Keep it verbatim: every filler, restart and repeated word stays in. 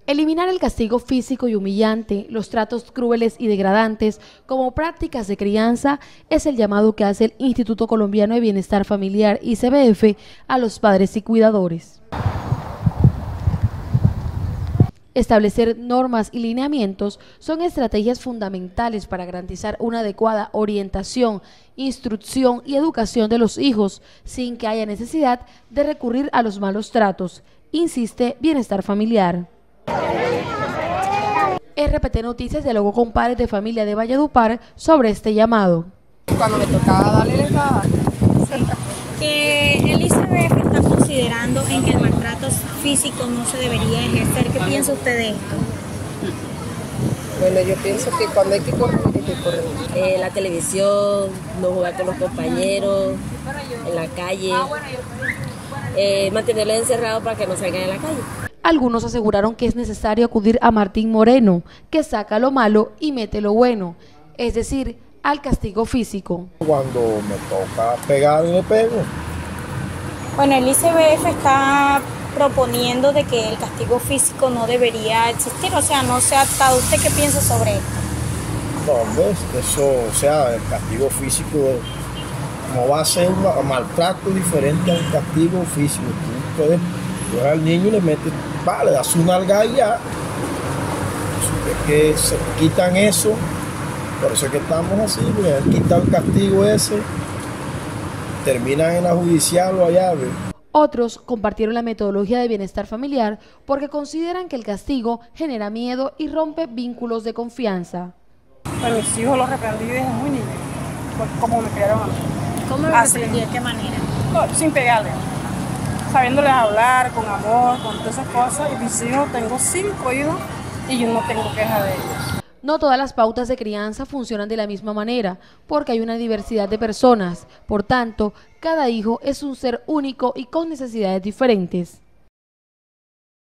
Eliminar el castigo físico y humillante, los tratos crueles y degradantes como prácticas de crianza es el llamado que hace el Instituto Colombiano de Bienestar Familiar I C B F a los padres y cuidadores. Establecer normas y lineamientos son estrategias fundamentales para garantizar una adecuada orientación, instrucción y educación de los hijos sin que haya necesidad de recurrir a los malos tratos, insiste Bienestar Familiar. R P T Noticias dialogó con padres de familia de Valledupar sobre este llamado. Cuando me tocaba darle la entrada. Sí. Que el I C B F está considerando en que el maltrato físico no se debería ejercer. ¿Qué piensa usted de esto? Bueno, yo pienso que cuando hay que correr, hay que correr. Eh, la televisión, no jugar con los compañeros, en la calle, eh, mantenerlos encerrados para que no salgan en la calle. Algunos aseguraron que es necesario acudir a Martín Moreno, que saca lo malo y mete lo bueno, es decir, al castigo físico. Cuando me toca pegar y me pego. Bueno, el I C B F está proponiendo de que el castigo físico no debería existir, o sea, no se ha adaptado. ¿Usted qué piensa sobre esto? No, ¿ves? Eso, o sea, el castigo físico no va a ser un maltrato diferente al castigo físico. Tú puedes coger al niño y le metes, va, le das una nalga y ya. Es que se quitan eso, por eso es que estamos así, porque han quitado el castigo ese, terminan en la judicial o allá, ¿ves? Otros compartieron la metodología de bienestar familiar porque consideran que el castigo genera miedo y rompe vínculos de confianza. A mis hijos los reprendí desde muy niños, como me criaron a mí. ¿Cómo lo reprendí? ¿De qué manera? No, sin pegarle, sabiéndoles hablar, con amor, con todas esas cosas. Y mis hijos, tengo cinco hijos y yo no tengo queja de ellos. No todas las pautas de crianza funcionan de la misma manera, porque hay una diversidad de personas. Por tanto, cada hijo es un ser único y con necesidades diferentes.